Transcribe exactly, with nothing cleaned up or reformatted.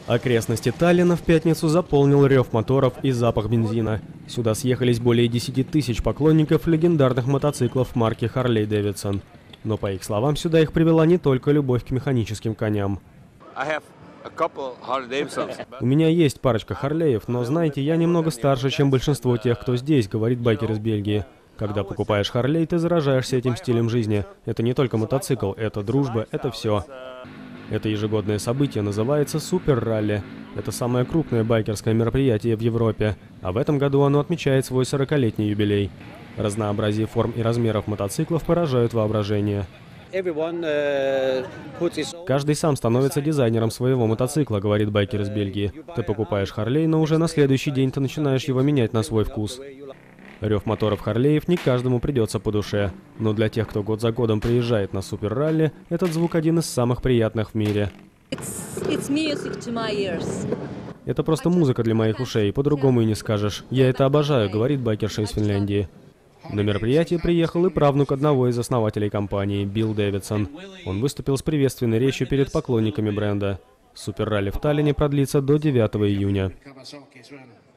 Окрестности Таллина в пятницу заполнил рев моторов и запах бензина. Сюда съехались более десяти тысяч поклонников легендарных мотоциклов марки Harley Davidson. Но, по их словам, сюда их привела не только любовь к механическим коням. У меня есть парочка Харлеев, но, знаете, я немного старше, чем большинство тех, кто здесь, говорит байкер из Бельгии. Когда покупаешь Харлей, ты заражаешься этим стилем жизни. Это не только мотоцикл, это дружба, это все. Это ежегодное событие называется Супер-ралли. Это самое крупное байкерское мероприятие в Европе, а в этом году оно отмечает свой сорокалетний юбилей. Разнообразие форм и размеров мотоциклов поражают воображение. Каждый сам становится дизайнером своего мотоцикла, говорит байкер из Бельгии. Ты покупаешь Харлей, но уже на следующий день ты начинаешь его менять на свой вкус. Рев моторов Харлеев не каждому придется по душе, но для тех, кто год за годом приезжает на супер-ралли, этот звук один из самых приятных в мире. It's, it's это просто музыка для моих ушей, по-другому и не скажешь. Я это обожаю, говорит байкерша из Финляндии. На мероприятие приехал и правнук одного из основателей компании, Билл Дэвидсон. Он выступил с приветственной речью перед поклонниками бренда. Супер-ралли в Таллине продлится до девятого июня.